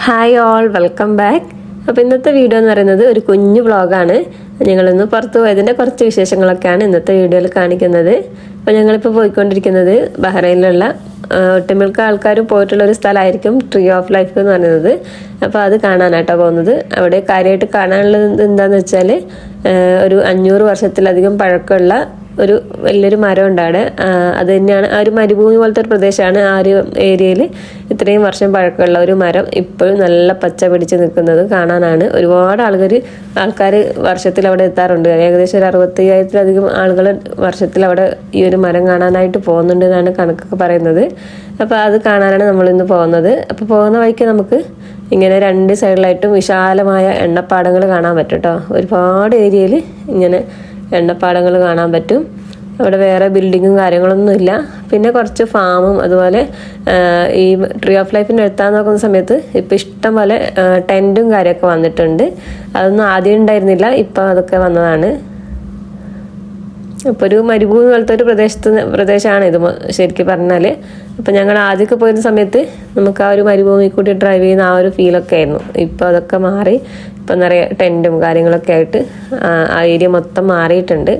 Hi all, welcome back. അപ്പോൾ ഇന്നത്തെ video എന്ന് പറയുന്നത് ഒരു കുഞ്ഞു വ്ളോഗാണ്. ഞങ്ങളിന്ന് പുറത്ത് പോയതിൻ്റെ കുറച്ച് വിശേഷങ്ങളൊക്കെയാണ് ഇന്നത്തെ വീഡിയോയിൽ കാണിക്കുന്നത്. അപ്പോൾ ഞങ്ങളിപ്പോൾ പോയിക്കൊണ്ടിരിക്കുന്നത് ബഹ്റൈനിലുള്ള ഒട്ടുമിക്ക ആൾക്കാരും പോയിട്ടുള്ളൊരു സ്ഥലമായിരിക്കും ട്രീ ഓഫ് ലൈഫ് എന്ന് പറയുന്നത്. അപ്പോൾ അത് കാണാനായിട്ടാണ് പോകുന്നത്. അവിടെ കാര്യമായിട്ട് കാണാനുള്ളത് എന്താണെന്ന് വെച്ചാൽ ഒരു 500 വർഷത്തിലധികം പഴക്കമുള്ള ഒരു വലിയൊരു മരം ഉണ്ട് അവിടെ. അത് തന്നെയാണ് ആ ഒരു മരുഭൂമി പോലത്തെ ഒരു പ്രദേശമാണ്. ആ ഒരു ഏരിയയിൽ ഇത്രയും വർഷം പഴക്കമുള്ള ഒരു മരം ഇപ്പോഴും നല്ല പച്ച പിടിച്ച് നിൽക്കുന്നത് കാണാനാണ്. ഒരുപാട് ആൾക്കാർ വർഷത്തിൽ അവിടെ എത്താറുണ്ട്. ഏകദേശം ഒരു 65,000-ലധികം ആളുകൾ വർഷത്തിൽ അവിടെ ഈ ഒരു മരം കാണാനായിട്ട് പോകുന്നുണ്ട് എന്നാണ് കണക്കൊക്കെ പറയുന്നത്. അപ്പോൾ അത് കാണാനാണ് നമ്മളിന്ന് പോകുന്നത്. അപ്പോൾ പോകുന്ന വഴിക്ക് നമുക്ക് ഇങ്ങനെ 2 സൈഡിലായിട്ടും വിശാലമായ എണ്ണപ്പാടങ്ങൾ കാണാൻ പറ്റും കേട്ടോ. ഒരുപാട് ഏരിയയിൽ ഇങ്ങനെ എണ്ണപ്പാടങ്ങൾ കാണാൻ പറ്റും. അവിടെ വേറെ ബിൽഡിങ്ങും കാര്യങ്ങളൊന്നുമില്ല. പിന്നെ കുറച്ച് ഫാമും അതുപോലെ ഈ ട്രീ ഓഫ് ലൈഫിൻ്റെ എടുത്താൽ നോക്കുന്ന സമയത്ത് ഇപ്പം ഇഷ്ടം പോലെ ടെൻറ്റും കാര്യമൊക്കെ വന്നിട്ടുണ്ട്. അതൊന്നും ആദ്യം ഉണ്ടായിരുന്നില്ല, ഇപ്പം അതൊക്കെ വന്നതാണ്. ഇപ്പോൾ ഒരു മരുഭൂമി പോലത്തെ ഒരു പ്രദേശമാണ് ഇത് ശരിക്കും പറഞ്ഞാൽ. അപ്പം ഞങ്ങൾ ആദ്യമൊക്കെ പോയിരുന്ന സമയത്ത് നമുക്ക് ആ ഒരു മരുഭൂമി കൂടി ഡ്രൈവ് ചെയ്യുന്ന ആ ഒരു ഫീലൊക്കെ ആയിരുന്നു. ഇപ്പോൾ അതൊക്കെ മാറി ഇപ്പം നിറയെ ടെൻറ്റും കാര്യങ്ങളൊക്കെ ആയിട്ട് ആ ഏരിയ മൊത്തം മാറിയിട്ടുണ്ട്.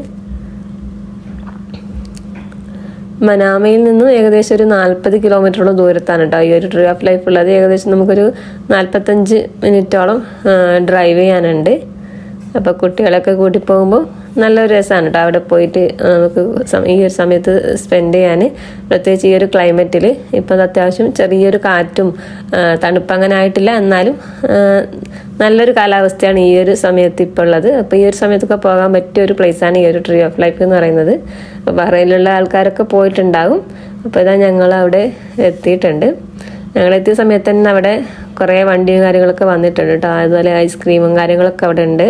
മനാമയിൽ നിന്നും ഏകദേശം ഒരു 40 കിലോമീറ്ററോളം ദൂരത്താണ് കേട്ടോ ഈ ഒരു ട്രീ ഓഫ് ലൈഫ് ഉള്ളത്. ഏകദേശം നമുക്കൊരു 45 മിനിറ്റോളം ഡ്രൈവ് ചെയ്യാനുണ്ട്. അപ്പോൾ കുട്ടികളൊക്കെ കൂട്ടി പോകുമ്പോൾ നല്ലൊരു രസമാണ് കേട്ടോ അവിടെ പോയിട്ട് നമുക്ക് ഈ ഒരു സമയത്ത് സ്പെൻഡ് ചെയ്യാൻ. പ്രത്യേകിച്ച് ഈ ഒരു ക്ലൈമറ്റിൽ ഇപ്പം അത്യാവശ്യം ചെറിയൊരു കാറ്റും തണുപ്പ് അങ്ങനെ ആയിട്ടില്ല, എന്നാലും നല്ലൊരു കാലാവസ്ഥയാണ് ഈ ഒരു സമയത്ത് ഇപ്പോൾ ഉള്ളത്. അപ്പോൾ ഈ ഒരു സമയത്തൊക്കെ പോകാൻ പറ്റിയ ഒരു പ്ലേസാണ് ഈ ഒരു ട്രീ ഓഫ് ലൈഫ് എന്ന് പറയുന്നത്. അപ്പോൾ ബഹ്റൈനിലുള്ള ആൾക്കാരൊക്കെ പോയിട്ടുണ്ടാകും. അപ്പോൾ ഇതാ ഞങ്ങൾ അവിടെ എത്തിയിട്ടുണ്ട്. ഞങ്ങളെത്തിയ സമയത്ത് തന്നെ അവിടെ കുറേ വണ്ടിയും കാര്യങ്ങളൊക്കെ വന്നിട്ടുണ്ട് കേട്ടോ. അതുപോലെ ഐസ്ക്രീമും കാര്യങ്ങളൊക്കെ അവിടെ ഉണ്ട്.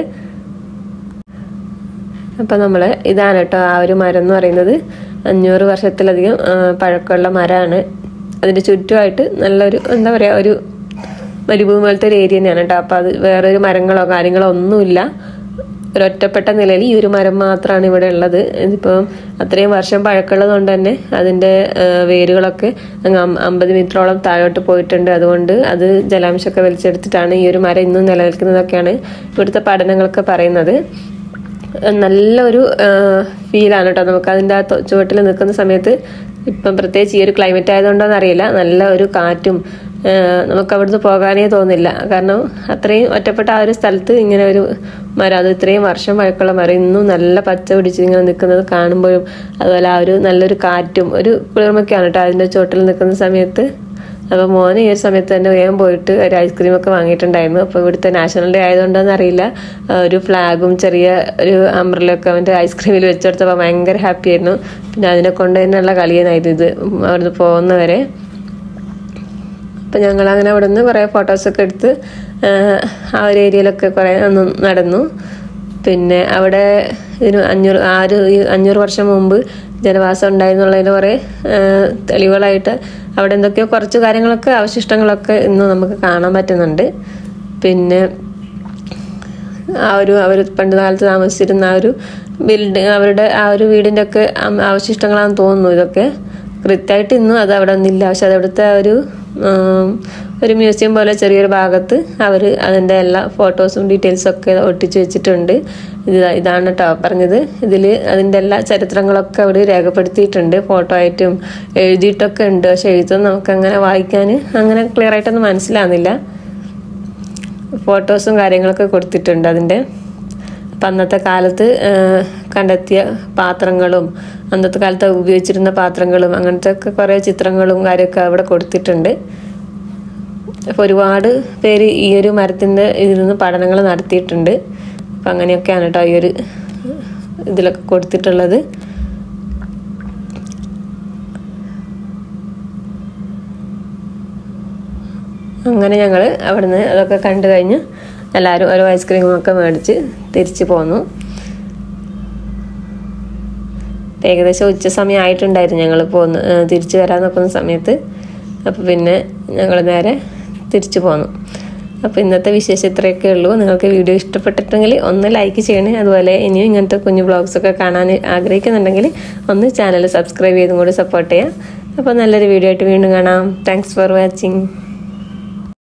അപ്പം നമ്മൾ ഇതാണ് കേട്ടോ ആ ഒരു മരം എന്ന് പറയുന്നത്. 500 വർഷത്തിലധികം പഴക്കമുള്ള മരമാണ്. അതിൻ്റെ ചുറ്റുമായിട്ട് നല്ലൊരു എന്താ പറയുക ഒരു മരുഭൂമി പോലത്തെ ഒരു ഏരിയ തന്നെയാണ് കേട്ടോ. അപ്പോൾ അത് വേറൊരു മരങ്ങളോ കാര്യങ്ങളോ ഒന്നുമില്ല. ഒരൊറ്റപ്പെട്ട നിലയിൽ ഈ ഒരു മരം മാത്രമാണ് ഇവിടെ ഉള്ളത്. ഇതിപ്പം അത്രയും വർഷം പഴക്കമുള്ളത് കൊണ്ട് തന്നെ അതിൻ്റെ വേരുകളൊക്കെ 50 മീറ്ററോളം താഴോട്ട് പോയിട്ടുണ്ട്. അതുകൊണ്ട് അത് ജലാംശമൊക്കെ വലിച്ചെടുത്തിട്ടാണ് ഈ ഒരു മരം ഇന്നും നിലനിൽക്കുന്നതൊക്കെയാണ് ഇവിടുത്തെ പഠനങ്ങളൊക്കെ പറയുന്നത്. നല്ലൊരു ഫീലാണ് കേട്ടോ നമുക്ക് അതിൻ്റെ ആ ചുവട്ടിൽ നിൽക്കുന്ന സമയത്ത്. ഇപ്പം പ്രത്യേകിച്ച് ഈ ഒരു ക്ലൈമറ്റ് ആയതുകൊണ്ടോന്ന് അറിയില്ല, നല്ല ഒരു കാറ്റും നമുക്ക് അവിടുന്ന് പോകാനേ തോന്നില്ല. കാരണം അത്രയും ഒറ്റപ്പെട്ട ആ ഒരു സ്ഥലത്ത് ഇങ്ങനെ ഒരു മരം, അത് ഇത്രയും വർഷം പഴക്കമുള്ള മരം ഇന്നും നല്ല പച്ച പിടിച്ച് ഇങ്ങനെ നിൽക്കുന്നത് കാണുമ്പോഴും അതുപോലെ ആ ഒരു നല്ലൊരു കാറ്റും ഒരു കുളിർമൊക്കെയാണ് കേട്ടോ അതിൻ്റെ ചുവട്ടിൽ നിൽക്കുന്ന സമയത്ത്. അപ്പോൾ മോനെ ഈ ഒരു സമയത്ത് തന്നെ വേഗം പോയിട്ട് ഒരു ഐസ്ക്രീമൊക്കെ വാങ്ങിയിട്ടുണ്ടായിരുന്നു. അപ്പോൾ ഇവിടുത്തെ നാഷണൽ ഡേ ആയതുകൊണ്ടാണെന്ന് അറിയില്ല, ഒരു ഫ്ലാഗും ചെറിയ ഒരു അംബ്രലൊക്കെ അവൻ്റെ ഐസ്ക്രീമിൽ വെച്ചെടുത്തപ്പോൾ ഭയങ്കര ഹാപ്പി ആയിരുന്നു. പിന്നെ അതിനെ കൊണ്ട് തന്നെയുള്ള കളിയായിരുന്നു ഇത് അവിടുന്ന് പോകുന്നവരെ. അപ്പം ഞങ്ങളങ്ങനെ അവിടെ നിന്ന് കുറേ ഫോട്ടോസൊക്കെ എടുത്ത് ആ ഒരു ഏരിയയിലൊക്കെ കുറേ നടന്നു. പിന്നെ അവിടെ ഇതിന് 500 വർഷം മുമ്പ് ജനവാസം ഉണ്ടായിരുന്നുള്ളതിന് കുറേ തെളിവുകളായിട്ട് അവിടെ എന്തൊക്കെയോ കുറച്ച് കാര്യങ്ങളൊക്കെ അവശിഷ്ടങ്ങളൊക്കെ ഇന്ന് നമുക്ക് കാണാൻ പറ്റുന്നുണ്ട്. പിന്നെ അവർ പണ്ട് കാലത്ത് താമസിച്ചിരുന്ന ആ ഒരു അവരുടെ ആ ഒരു വീടിൻ്റെ ഒക്കെ അവശിഷ്ടങ്ങളാണെന്ന് തോന്നുന്നു ഇതൊക്കെ. കൃത്യമായിട്ട് ഇന്നും അത് അവിടെ ഒന്നില്ല. പക്ഷെ അതവിടുത്തെ ഒരു മ്യൂസിയം പോലെ ചെറിയൊരു ഭാഗത്ത് അവർ അതിൻ്റെ എല്ലാ ഫോട്ടോസും ഡീറ്റെയിൽസും ഒക്കെ ഒട്ടിച്ച് വെച്ചിട്ടുണ്ട്. ഇതാണ് കേട്ടോ പറഞ്ഞത്. ഇതിൽ അതിൻ്റെ എല്ലാ ചരിത്രങ്ങളൊക്കെ അവർ രേഖപ്പെടുത്തിയിട്ടുണ്ട്, ഫോട്ടോ ആയിട്ടും എഴുതിയിട്ടൊക്കെ ഉണ്ട്. പക്ഷെ എഴുത്തൊന്നും നമുക്കങ്ങനെ വായിക്കാൻ അങ്ങനെ ക്ലിയർ ആയിട്ടൊന്നും മനസ്സിലാവുന്നില്ല. ഫോട്ടോസും കാര്യങ്ങളൊക്കെ കൊടുത്തിട്ടുണ്ട് അതിൻ്റെ. അപ്പം അന്നത്തെ കാലത്ത് കണ്ടെത്തിയ പാത്രങ്ങളും അന്നത്തെ കാലത്ത് ഉപയോഗിച്ചിരുന്ന പാത്രങ്ങളും അങ്ങനത്തെ ഒക്കെ കുറേ ചിത്രങ്ങളും കാര്യമൊക്കെ അവിടെ കൊടുത്തിട്ടുണ്ട്. അപ്പോൾ ഒരുപാട് പേര് ഈ ഒരു മരത്തിൻ്റെ ഇതിൽ നിന്ന് പഠനങ്ങൾ നടത്തിയിട്ടുണ്ട്. അപ്പം അങ്ങനെയൊക്കെയാണ് കേട്ടോ ഈ ഒരു ഇതിലൊക്കെ കൊടുത്തിട്ടുള്ളത്. അങ്ങനെ ഞങ്ങൾ അവിടുന്ന് അതൊക്കെ കണ്ടു കഴിഞ്ഞ് എല്ലാവരും ഓരോ ഐസ്ക്രീമൊക്കെ മേടിച്ച് തിരിച്ചു പോന്നു. ഏകദേശം ഉച്ച സമയം ആയിട്ടുണ്ടായിരുന്നു ഞങ്ങൾ തിരിച്ചു വരാൻ നോക്കുന്ന സമയത്ത്. അപ്പോൾ പിന്നെ ഞങ്ങൾ നേരെ തിരിച്ചു പോന്നു. അപ്പോൾ ഇന്നത്തെ വിശേഷം ഇത്രയൊക്കെ ഉള്ളൂ. നിങ്ങൾക്ക് വീഡിയോ ഇഷ്ടപ്പെട്ടിട്ടുണ്ടെങ്കിൽ ഒന്ന് ലൈക്ക് ചെയ്യണേ. അതുപോലെ ഇനിയും ഇങ്ങനത്തെ കുഞ്ഞു വ്ളോഗ്സൊക്കെ കാണാൻ ആഗ്രഹിക്കുന്നുണ്ടെങ്കിൽ ഒന്ന് ചാനൽ സബ്സ്ക്രൈബ് ചെയ്തും കൂടി സപ്പോർട്ട് ചെയ്യാം. അപ്പോൾ നല്ലൊരു വീഡിയോ ആയിട്ട് വീണ്ടും കാണാം. Thanks for watching.